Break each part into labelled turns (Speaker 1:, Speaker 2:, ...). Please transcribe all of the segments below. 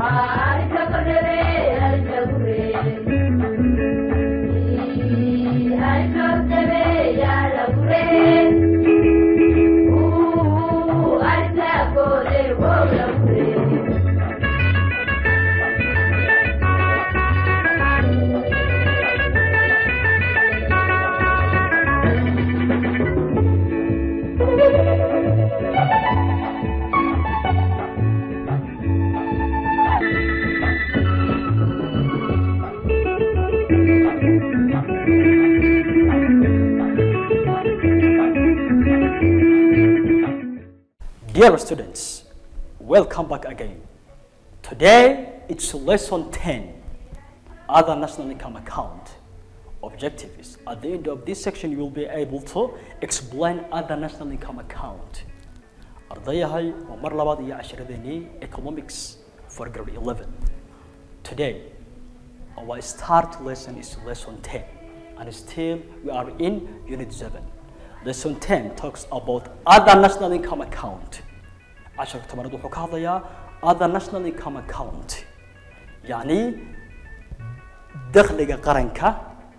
Speaker 1: Dear students, welcome back again. Today it's lesson 10, other national income account. Objective is at the end of this section you will be able to explain other national income account. Ardayahay wa mar labaad iyo casharadeenii economics for grade 11. Today our start lesson is lesson 10 and still we are in unit 7. Lesson 10 talks about other national income account. عشرة تمرد وحكاظة يا other national income account. يعني دخل قرنك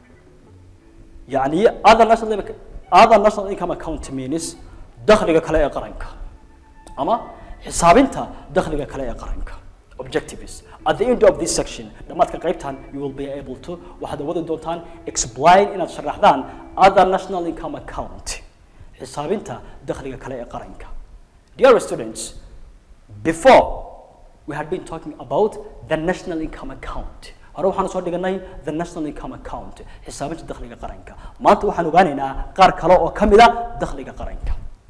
Speaker 1: يعني other national income account means دخل كلا قرنك. أما حساب أنت دخل كلا قرنك. Objective is at the end of this section لما تقريبتان you will be able to وهذا وده دولتان explain إن الشرح ذان other national income account. حساب أنت دخل كلا قرنك. Dear students, before we had been talking about the national income account. هروح أنا صور دقناي the national income account. حساب أنت دخل قرنك. ما أنت وحنا قانينا قار كلا أو كملا دخل قرنك.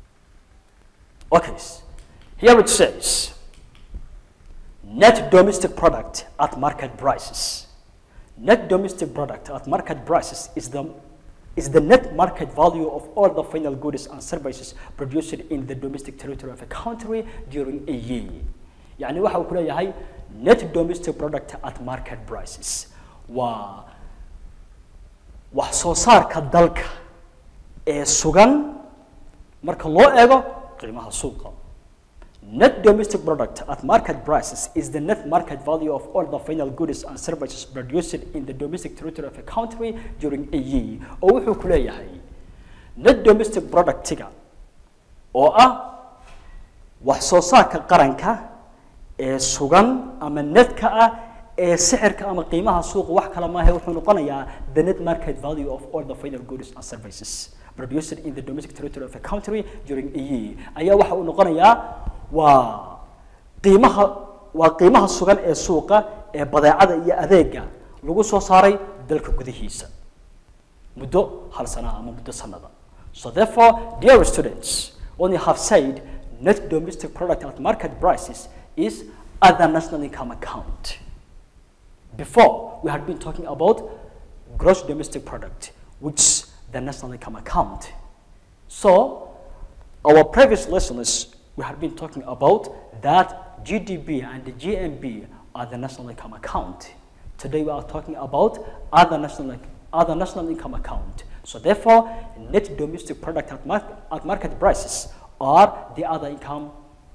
Speaker 1: Okay, here it says net domestic product at market prices. Net domestic product at market prices is the net market value of all the final goods and services produced in the domestic territory of a country during a year. يعني waxa uu ku leeyahay net domestic product at market prices waa wax soo saarka dalka ee sugan marka loo eego qiimaha suuqa. Net domestic product at market prices is the net market value of all the final goods and services produced in the domestic territory of a country during a year. oo wuxuu ku leeyahay net domestic product-ga oo ah wax soo saarka qaranka ee sugan ama netka ah ee sixirka ama qiimaha suuqa wax kala ma ahay wuxuu noqonayaa the net market value of all the final goods and services produced in the domestic territory of a country during a year. ayaa waxa uu noqonayaa waa qiimaha sugan ee suuqa ee badeecada iyo adeega lagu soo saaray dalka gudihiisa muddo hal sano ama muddo sanada. So therefore, dear students, when you have said net domestic product at market prices is other national income account. Before we had been talking about gross domestic product, which is the national income account. So our previous lessons we had been talking about that GDP and the GMB are the national income account. Today we are talking about other national income account. So therefore, net domestic product at market prices are the other income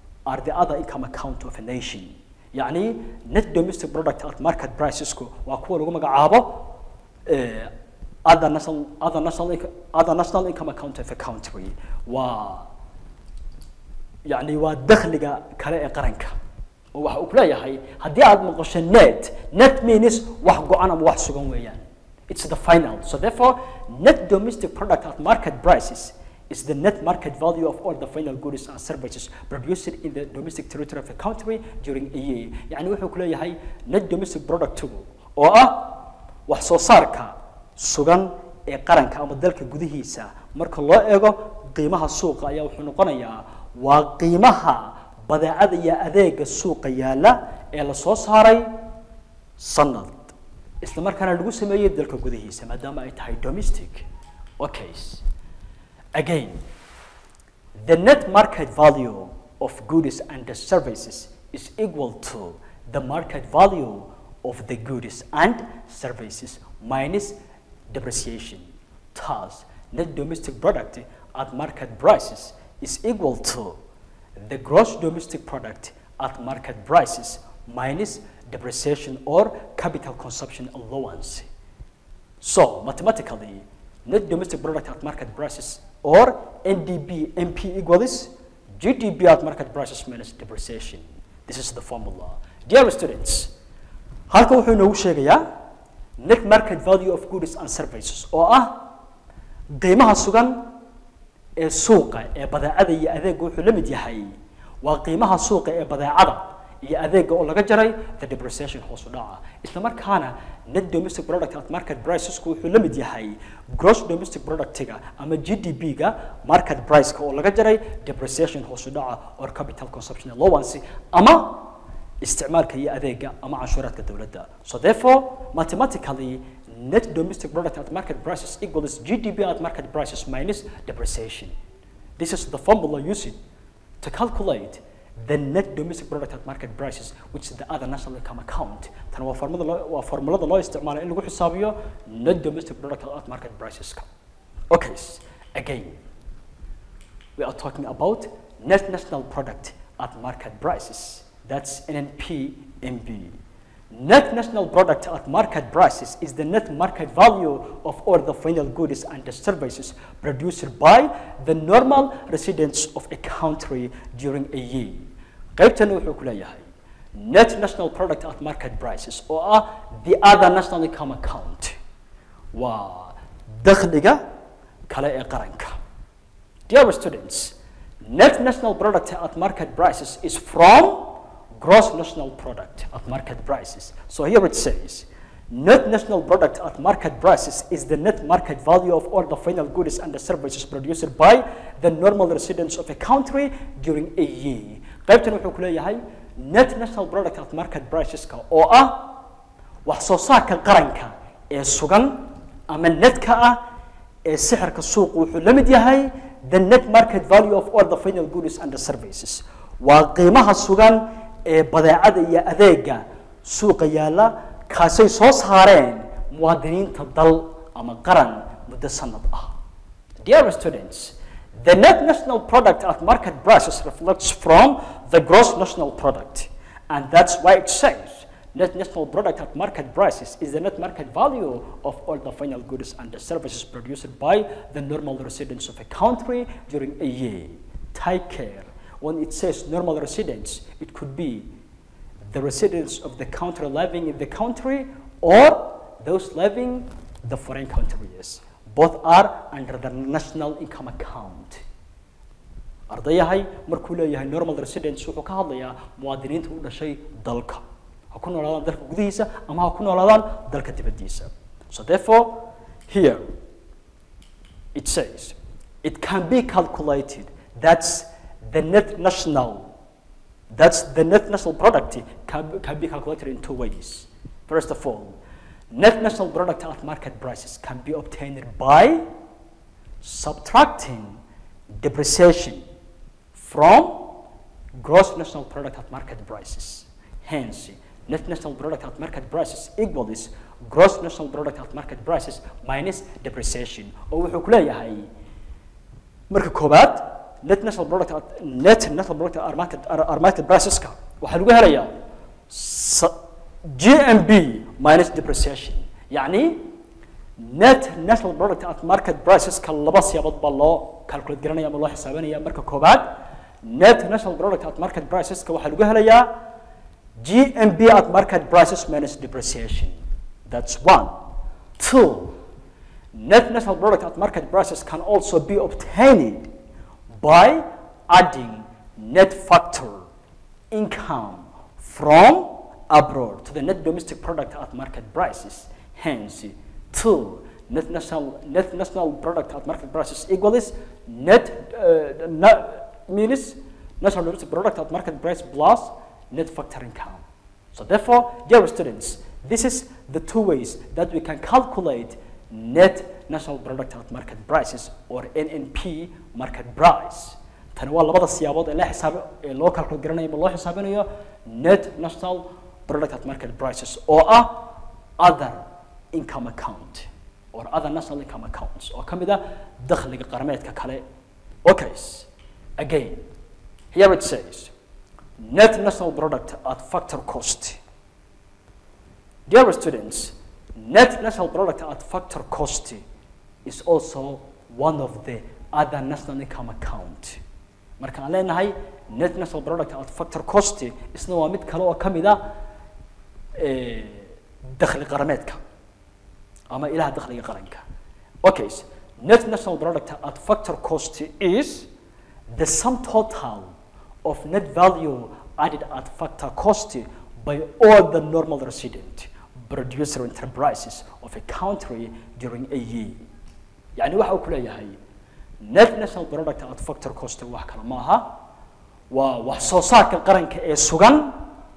Speaker 1: account of a nation. يعني net domestic product at market prices ko waa kuwa lagu magacaabo other national income account of a country. يعني waa dakhliga kale ee qaranka oo waxa uu ku leeyahay hadii aad maqasho net means wax go'an ama wax sugan weeyaan. It's the final. So therefore, net domestic product at market prices is the net market value of all the final goods and services produced in the domestic territory of a country during a year. يعني wuxuu ku leeyahay net domestic product oo ah wax soo saarka sugan ee qaranka ama dalka gudihiisa marka loo eego qiimaha suuqa ayaa wuxuu noqonayaa waa qiimaha badeecada iyo adeega suuqa yaala ee la soo saaray sanad isla markaana lagu sameeyay dalka gudihiisa maadaama ay tahay domestic. Okay, again, the net market value of goods and the services is equal to the market value of the goods and services minus depreciation. Thus, net domestic product at market prices is equal to the gross domestic product at market prices minus depreciation or capital consumption allowance. So mathematically, net domestic product at market prices or NDP MP equals GDP at market prices minus depreciation. This is the formula. Dear students, halka wuxuu inoogu sheegayaa net market value of goods and services oo ah qiimaha sugan ee suuqa ee badeecada iyo adeegga wuxuu la mid yahay waa qiimaha suuqa ee badeecada iyo adeegga oo laga jaray the depreciation hoos u dhaca isla markaana net domestic product at market prices wuxuu la mid yahay gross domestic product-ga ama GDP-ga market price-ka oo laga jaray depreciation hoos u dhaca or capital consumption allowance ama isticmaalka iyo adeegga ama canshuuraadka dawladda. So therefore mathematically net domestic product at market prices equals GDP at market prices minus depreciation. This is the formula used to calculate the net domestic product at market prices, which is the other national income account. Tan waa formulada loo isticmaalo in lagu xisaabiyo net domestic product at market prices. Okay, again, we are talking about net national product at market prices. That's NNP-MB. Net national product at market prices is the net market value of all the final goods and the services produced by the normal residents of a country during a year. qaybtan wuxuu ku leeyahay net national product at market prices oo ah the other national income account waa dakhliga kale ee qaranka. Dear students, net national product at market prices is from gross national product at market prices. So here it says, net national product at market prices is the net market value of all the final goods and the services produced by the normal residents of a country during a year. qaybtan wuxuu ku leeyahay net national product at market prices-ka oo ah wax soo saarka qaranka ee sugan ama netka ah ee sixirka suuqa wuxuu la mid yahay the net market value of all the final goods and the services. waa qiimaha sugan ee badeecada iyo adeegga suuqa yaala kaasay soo saareen muwaadiniinta dal ama qaran muddo sanad ah. Dear students, the net national product at market prices reflects from the gross national product, and that's why it says net national product at market prices is the net market value of all the final goods and the services produced by the normal residents of a country during a year. Take care. When it says normal residents, it could be the residents of the country living in the country or those living the foreign countries. Both are under the national income account. ardayahay markuu leeyahay normal residents wuxuu ka hadlayaa muwaadiniinta u dhashay dalka ha ku noolaadaan dalka gudihiisa ama ha ku noolaadaan dalka dibadiisa. So therefore here it says it can be calculated that's the net national product can be calculated in two ways. First of all, net national product at market prices can be obtained by subtracting depreciation from gross national product at market prices. Hence, net national product at market prices equals gross national product at market prices minus depreciation. oo wuxuu ku leeyahay marka koobaad net national product at market prices ka waxa lagu helayaa GMB minus depreciation. يعني net national product at market prices ka laba siyaabood baa loo calculate garanaya ama loo xisaabanaya. marka koobaad net national product at market prices ka waxa lagu helayaa GMB at market prices minus depreciation. That's one. Two, net national product at market prices can also be obtained by adding net factor income from abroad to the net domestic product at market prices. Hence, two, net national product at market prices equals minus national domestic product at market price plus net factor income. So therefore, dear students, this is the two ways that we can calculate net national product at market prices or NNP market price. tan waa labada siyaabood ee loo calculate garanayo loo xisaabinayo net national product at market prices oo ah other income account or other national income accounts oo kamida dakhliga qarameedka kale. Okay, again, here it says net national product at factor cost. Dear students, net national product at factor cost is also one of the other national income account. Marka aan leenahay net national product at factor cost isna waa mid kale oo kamida dakhli qarameedka ama ilaha dakhliga qaranka. Okay, so net national product at factor cost is the sum total of net value added at factor cost by all the normal resident producer enterprises of a country during a year. يعني waxa uu ku leeyahay net national product at factor cost wax kala maaha waa wax soo saarka qaranka ee sugan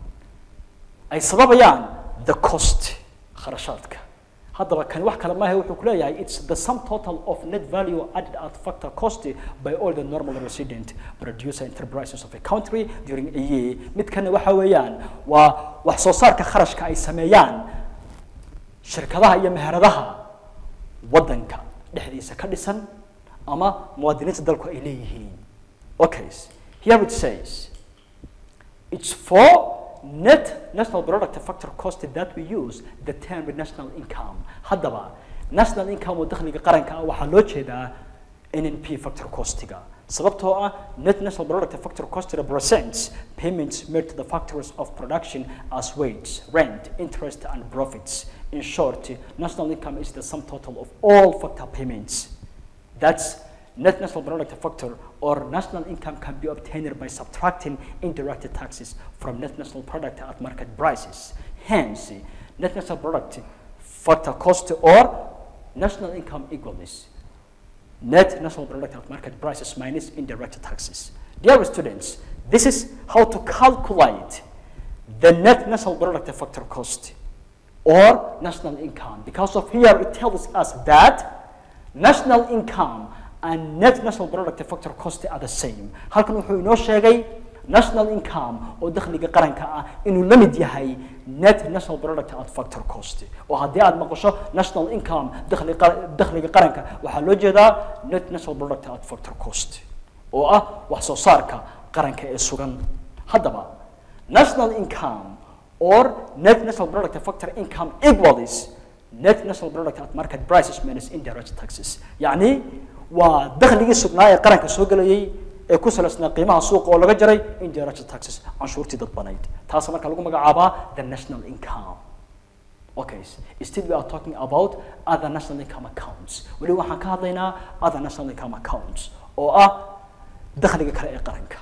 Speaker 1: ay sababayaan the cost kharashaadka. haddaba kan wax kala maaha wuxuu ku leeyahay it's the sum total of net value added at factor cost by all the normal resident producer enterprises of a country during a year. midkana waxa weeyaan waa wax soo saarka kharashka ay sameeyaan shirkadaha iyo meheradaha wadanka dhexdiisa ka dhisan ama muwaadiniinta dalku ay leeyihiin. Okay, here it says it's for net national product factor cost that we use the term national income. haddaba national income oo dakhliga qaranka ah waxaa loo jeedaa NNP factor costiga sababtoo ah net national product factor cost represents payments made to the factors of production as wages, rent, interest and profits. In short, national income is the sum total of all factor payments. That's net national product factor or national income can be obtained by subtracting indirect taxes from net national product at market prices. Hence, net national product factor cost or national income equals net national product at market prices minus indirect taxes. Dear students, this is how to calculate the net national product factor cost or national income. Because of here it tells us that national income and net national product factor cost are the same. halkan wuxuu inoo sheegay national income oo dakhliga qaranka ah inuu la mid yahay net national product at factor cost. oo haddii aad maqasho national income dakhliga qaranka waxaa loo jeedaa net national product at factor cost oo ah wax soo saarka qaranka ee sugan. haddaba national income or net national product factor income equals net national product at market prices minus indirect taxes. يعني waa dakhligii sugnaa ee qaranka soo galayay ee ku salaysnaa qiimaha suuqa oo laga jaray indirect taxes canshuurtii dadbanayd. taas marka lagu magacaabaa the national income. Okay, still we are talking about other national income accounts. wali waxaan ka hadlaynaa other national income accounts oo ah dakhliga kale ee qaranka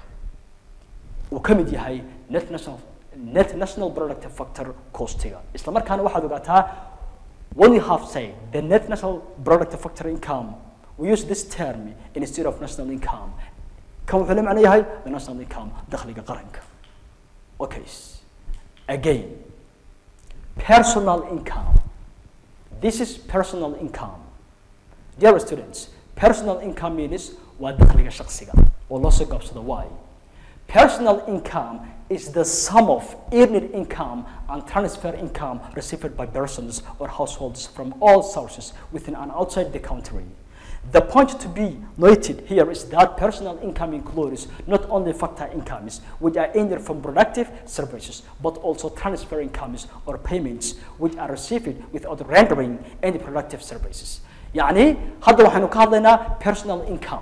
Speaker 1: uu ka mid yahay net national product factor costiga. isla markaana waxaad ogaataa when you have said the net national product factor income, we use this term instead of national income. كم وحنا معناه هاي the national income dakhliga qaranka. Okay, again personal income. This is personal income. Dear students, personal income means waa dakhliga shakhsiga oo loo soo gaabsado why. Personal income is the sum of earned income and transfer income received by persons or households from all sources within and outside the country. The point to be noted here is that personal income includes not only factor incomes, which are earned from productive services, but also transfer incomes or payments, which are received without rendering any productive services. يعني هذا وحنا كهذا personal income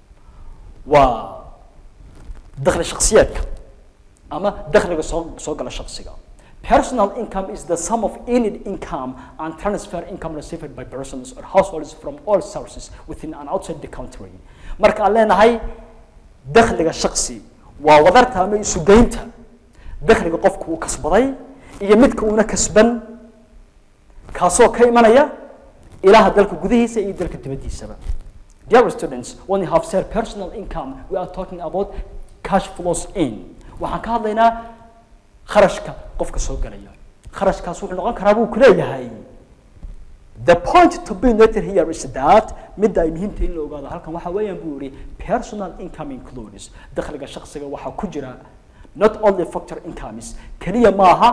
Speaker 1: و دخل شخصيتك أما دخل سوق الشخصية. Personal income is the sum of earned income and transfer income received by persons or households from all sources within and outside the country. marka aan leenahay dakhliga shakhsi waa wadarta ama isu geynta dakhliga qofku uu kasbaday iyo midka uu na kasban kaasoo ka imanaya ilaha dalka gudihiisa iyo dalka dibadiisaba. Dear students, when you have said personal income, we are talking about cash flows in. waxaan ka hadlaynaa kharashka qofka soo galaya. kharashkaas wuxuu noqon karaa buu ku leeyahay. The point to be noted here is that midda ay muhiimta in la ogaado halkan waxa weeyaan buu yiri personal income includes dakhliga shakhsiga waxa ku jira not only factor incomes kaliya maaha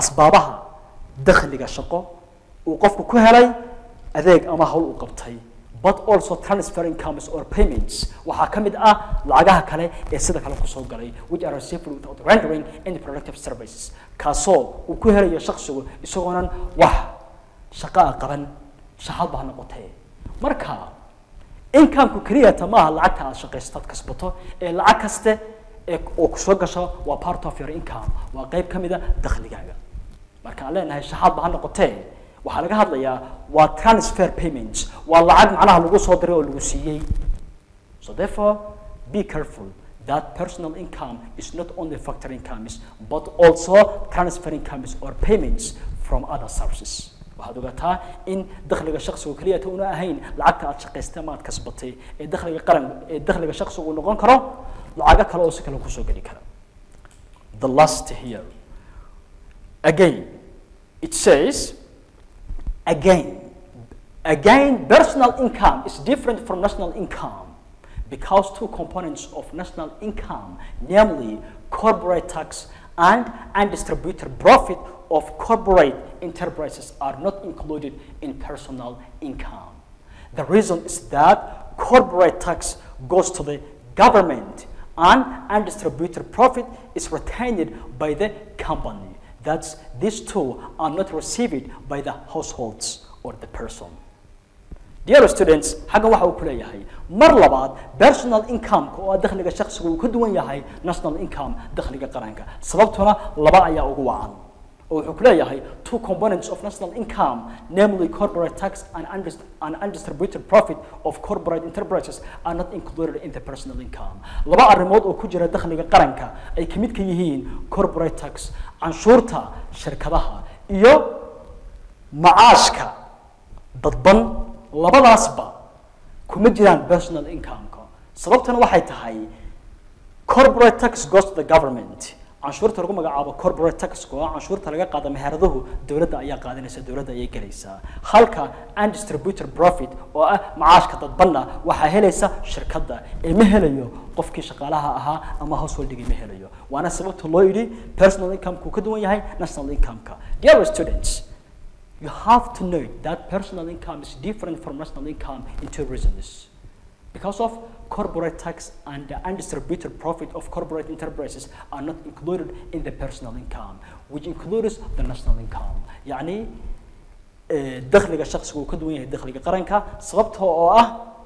Speaker 1: asbaabaha dakhliga shaqo uu qofku ku helay adeeg ama hawl uu qabtay but also transfer incomes or payments waxaa ka mid ah lacagaha kale ee sida kale ku soo galay which are received without rendering any productive services kaasoo uu ku helayo shakhsigu isagoonan wax shaqo qaban shaqad baa noqotay marka income-ku kaliya tamaha lacagta aad shaqaystad kasbato ee lacag kaste ee oo ku soo gasho waa part of your income waa qayb ka mid ah dakhligaaga marka aan leenahay shaqad baa noqotay waxa laga hadlayaa waa transfer payments waa lacag macnaha lagu soo diray oo lagu siiyay so therefore be careful that personal income is not only factor incomes but also transfer incomes or payments from other sources waxaad ogaataa in dakhliga shakhsigu kaliya ta una ahayn lacagta aad shaqaystay ama aad kasbatay ee dakhliga qaran ee dakhliga shakhsigu noqon karo lacaga kale oo si kale ku soo gali kara the last here again it says Again, personal income is different from national income because two components of national income, namely corporate tax and undistributed profit of corporate enterprises, are not included in personal income. The reason is that corporate tax goes to the government and undistributed profit is retained by the company. That's these two are not received by the households or the person. Dear students, حاجة واحد أقول ياهي مر لبعض personal income كو دخل الشخص وكدوان ياهي national income دخل قرانك سببتنا لبعض يا أقوان وحكلا ياهي two components of national income namely corporate tax and undistributed profit of corporate enterprises are not included in the personal income لبعض الرمود وكجرا دخل قرانك أي كمية كيهين corporate tax عن شركتها إيو معاشك ضبن labadaasba kuma jiraan personal income-ka sababtana waxay tahay corporate tax goes to the government canshuurta lagu magacaabo corporate tax ko canshuurta laga qaado meheradahu dawladda ayaa qaadanaysa dawladda ayay galaysaa halka undistributed profit oo ah macaashka dadbanna waxa helaysa shirkadda ee ma helayo qofkii shaqaalaha ahaa ama household-ga ma helayo waana sababta loo yiri personal income-ku ka duwan yahay national income-ka dear students you have to know that personal income is different from national income in two reasons. Because of corporate tax and the undistributed profit of corporate enterprises are not included in the personal income, which includes the national income. يعني دخل الشخص هو كدوية دخل قرنك سببته أو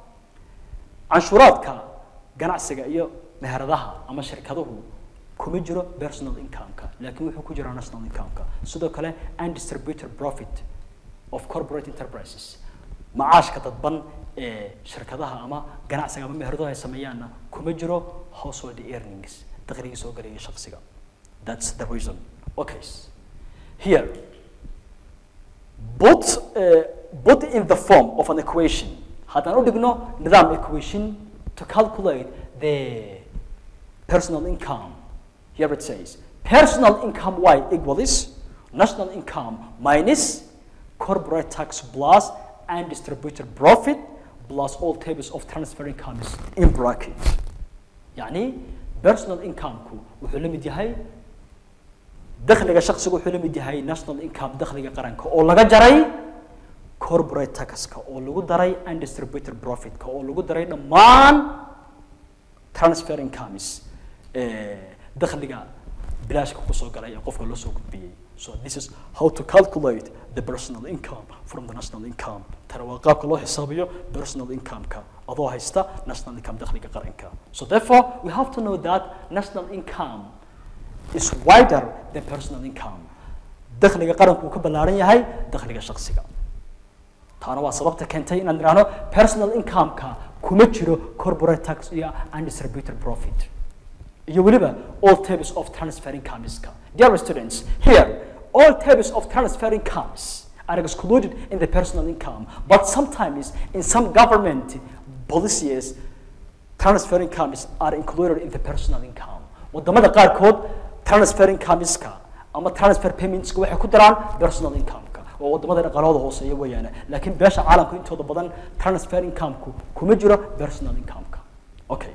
Speaker 1: عنشوراتك جناح سجايو مهردها أما شركته كمجرى personal income لكن وحكي كجرى national income سودا كله undistributed profit of corporate enterprises معاش كتطبن شركتها أما جناح سجى مهردها يسميانا كمجرى household earnings تغريه سوقري شخصيا that's the reason okay here put in the form of an equation هذا نقول نظام equation to calculate the personal income. Here it says, personal income Y equals national income minus corporate tax plus undistributed profit plus all tables of transfer incomes in bracket. يعني personal income كو وحلم ديهاي دخل الشخص كو حلم ديهاي national income دخل قرنك أو لقى جري corporate tax كو أو لقى دري undistributed profit كو أو لقى دري نمان transfer incomes. دخلك بلاش كوسو قال قفك لو سوق بي so this is how to calculate the personal income from the national income ترى وقابك الله حسابيه personal income كا أضو هيستا national income دخلك قرنك so therefore we have to know that national income is wider than personal income دخلك قرنك وكبلارين يهاي دخلك شخصي تانا وسببت كنتي إن عندنا personal income كا كمجرو corporate tax يا undistributed profit You will have all types of transfer incomes. Dear students, here, all types of transfer incomes are excluded in the personal income, but sometimes in some government policies, transfer incomes are included in the personal income. وضمن قال كود transfer incomes أما transfer payments كوي حكودران personal income وضمن القرارات هو سيء ويانا لكن باش عالم كنت هذا بدن transfer income كمجرى personal income. Okay.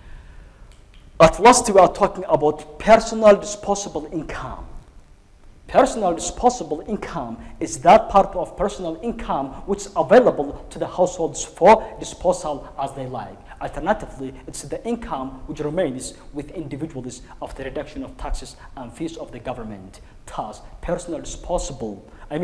Speaker 1: At last we are talking about personal disposable income. Personal disposable income is that part of personal income which is available to the households for disposal as they like. Alternatively, it's the income which remains with individuals after reduction of taxes and fees of the government. Thus, personal disposable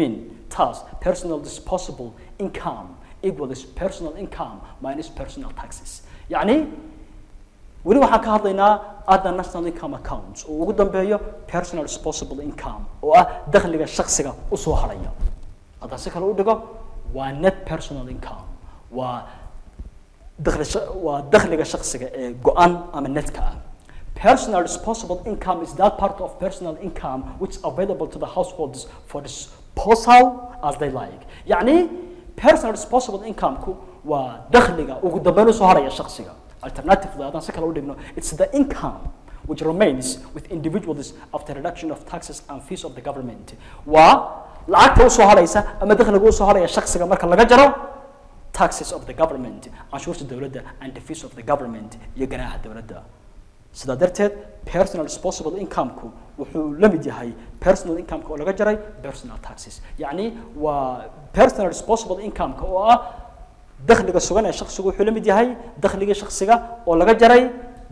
Speaker 1: income equals personal income minus personal taxes. يعني weli waxaan ka hadlaynaa other national income accounts oo ugu dambeeyo personal disposable income oo ah dakhliga shakhsiga u soo haraya. Hadda si kale u dhigo waa net personal income waa dakhliga shakhsiga ee go'an ama netka ah. Personal disposable income is that part of personal income which is available to the households for disposal as they like. يعني personal disposable income ku waa dakhliga ugu dambeeyo soo haraya shakhsiga. Alternatively, it's the income which remains with individuals after reduction of taxes and fees of the government. lacagta u soo haraysa ama dakhliga u soo haraya shakhsiga marka laga jaro taxes of the government, canshuurta dawladda and the fees of the government iyo ganaaxa dawladda. Sidaa darteed personal disposable income-ku wuxuu la mid yahay personal income-ka oo laga jaray personal taxes. يعني waa personal disposable income-ka oo ah dakhliga sugan ee shakhsigu wuxuu la mid yahay dakhliga shakhsiga oo laga jaray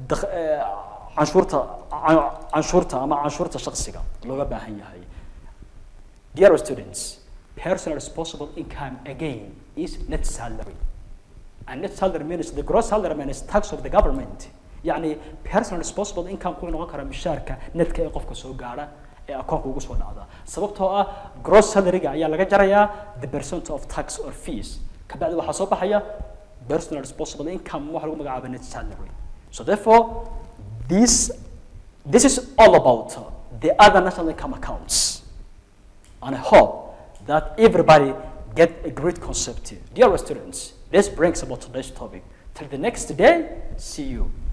Speaker 1: canshuurta ama canshuurta shakhsiga looga baahan yahay. Dear students, personal disposable income again is net salary. And net salary means the gross salary minus tax of the government. يعني personal disposable income ku noqon kara mishaarka netka ee qofka soo gaara ee akoonka ugu soo dhacda. Sababtoo ah gross salary-ga ayaa laga jarayaa the percent of tax or fees. kabacdi waxa soo baxaya personal disposable income waxa lagu magacaabo net salary. So therefore this is all about the other national income accounts, and I hope that everybody get a great concept. Dear students, this brings about today's topic. Till the next day, see you.